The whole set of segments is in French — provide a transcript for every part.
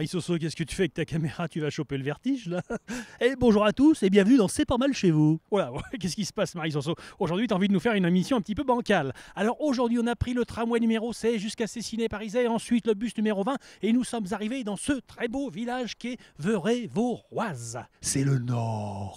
Marie-Soso, qu'est-ce que tu fais avec ta caméra? Tu vas choper le vertige là? Et bonjour à tous et bienvenue dans C'est pas mal chez vous. Voilà, qu'est-ce qui se passe Marie-Soso? Aujourd'hui tu as envie de nous faire une émission un petit peu bancale. Alors aujourd'hui on a pris le tramway numéro 16 jusqu'à Cessiné-Parisais, ensuite le bus numéro 20 et nous sommes arrivés dans ce très beau village qui est Veurey-Vauroise. C'est le nord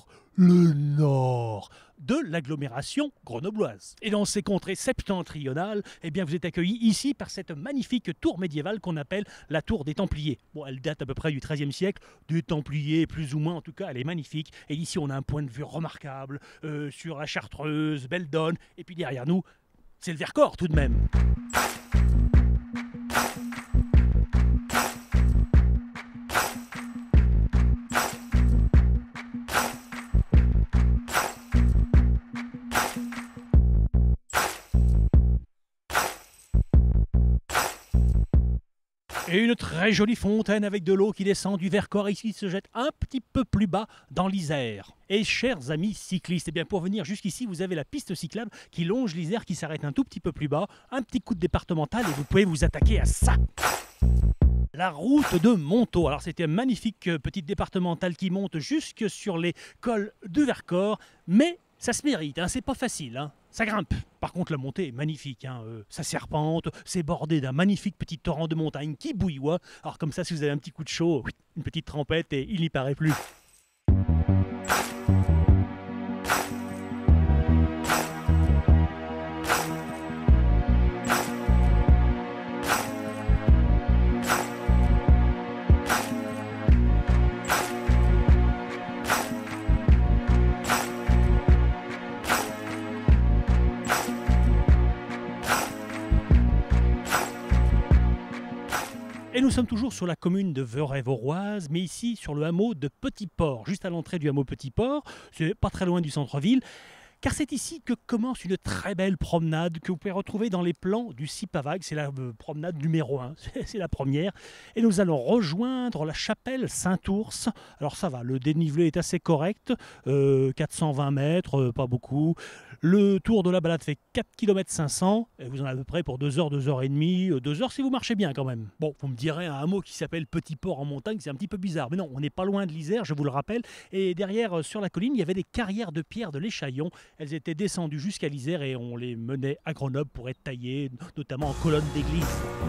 de l'agglomération grenobloise. Et dans ces contrées septentrionales, eh bien vous êtes accueillis ici par cette magnifique tour médiévale qu'on appelle la tour des Templiers. Bon, elle date à peu près du XIIIe siècle, des Templiers plus ou moins, en tout cas elle est magnifique. Et ici on a un point de vue remarquable sur la Chartreuse, Beldonne, et puis derrière nous, c'est le Vercors tout de même. Et une très jolie fontaine avec de l'eau qui descend du Vercors et qui se jette un petit peu plus bas dans l'Isère. Et chers amis cyclistes, eh bien pour venir jusqu'ici, vous avez la piste cyclable qui longe l'Isère, qui s'arrête un tout petit peu plus bas, un petit coup de départemental et vous pouvez vous attaquer à ça. La route de Montaut. Alors c'était une magnifique petite départementale qui monte jusque sur les cols du Vercors, mais ça se mérite, hein, c'est pas facile, hein. Ça grimpe. Par contre, la montée est magnifique, hein. Ça serpente, c'est bordé d'un magnifique petit torrent de montagne qui bouilloie. Alors comme ça, si vous avez un petit coup de chaud, une petite trempette et il n'y paraît plus. Et nous sommes toujours sur la commune de Veurey-Vauroise, mais ici sur le hameau de Petit-Port, juste à l'entrée du hameau Petit-Port, c'est pas très loin du centre-ville, car c'est ici que commence une très belle promenade que vous pouvez retrouver dans les plans du Cipavag. C'est la promenade numéro 1, c'est la première. Et nous allons rejoindre la chapelle Saint-Ours. Alors ça va, le dénivelé est assez correct, 420 mètres, pas beaucoup. Le tour de la balade fait 4 km 500, et vous en avez à peu près pour 2 heures, 2 heures et demie, 2 heures si vous marchez bien quand même. Bon, vous me direz, un hameau qui s'appelle Petit-Port en montagne, c'est un petit peu bizarre. Mais non, on n'est pas loin de l'Isère, je vous le rappelle. Et derrière, sur la colline, il y avait des carrières de pierre de l'Échaillon. Elles étaient descendues jusqu'à l'Isère et on les menait à Grenoble pour être taillées, notamment en colonne d'église.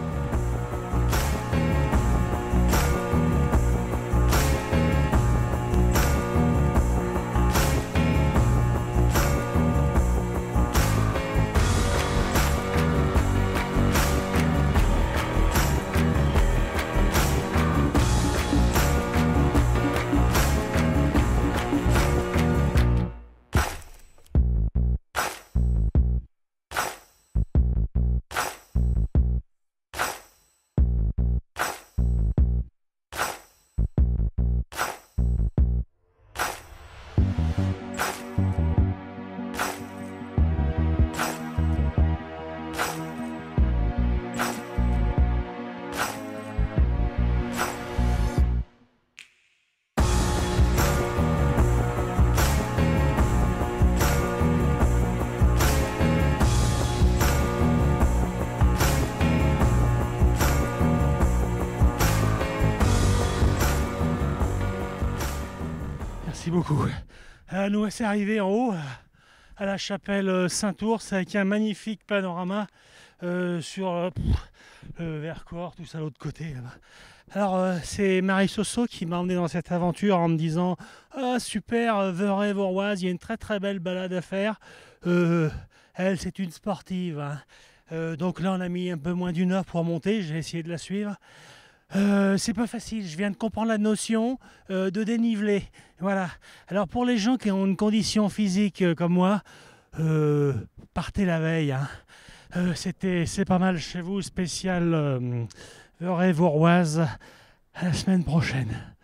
Merci beaucoup. Nous voici arrivés en haut à la chapelle Saint-Ours avec un magnifique panorama sur le Vercors, tout ça de l'autre côté. Alors c'est Marie-Soso qui m'a emmené dans cette aventure en me disant « Ah super, Veurey-Vauroise, il y a une très très belle balade à faire. » Elle c'est une sportive, hein. Donc là on a mis un peu moins d'une heure pour monter, j'ai essayé de la suivre. C'est pas facile, je viens de comprendre la notion de dénivelé. Voilà. Alors pour les gens qui ont une condition physique comme moi, partez la veille, hein. C'est pas mal chez vous, spécial Veurey-Vauroise, à la semaine prochaine.